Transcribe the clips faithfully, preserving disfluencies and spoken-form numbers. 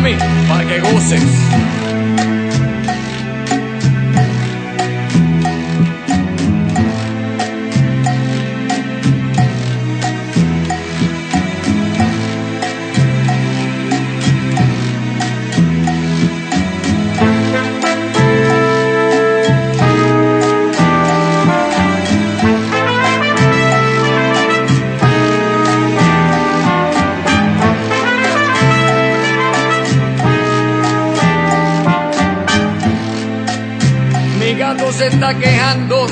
mami, para que goces. Mi gato se está quejando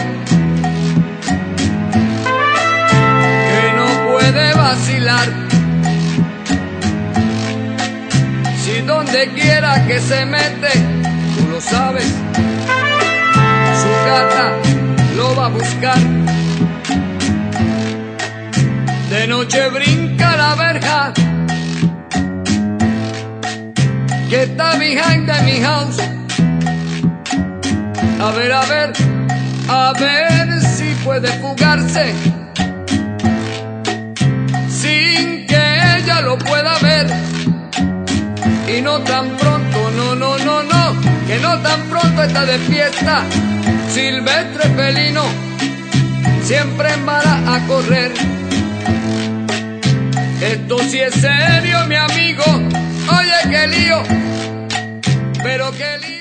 que no puede vacilar. Si donde quiera que se mete, tú lo sabes, su gata lo va a buscar. De noche brinca la verja que está behind de mi house. A ver, a ver, a ver si puede fugarse sin que ella lo pueda ver. Y no tan pronto, no, no, no, no, que no tan pronto está de fiesta. Silvestre felino siempre embala a correr. Esto sí es serio, mi amigo. Oye, qué lío, pero qué lío.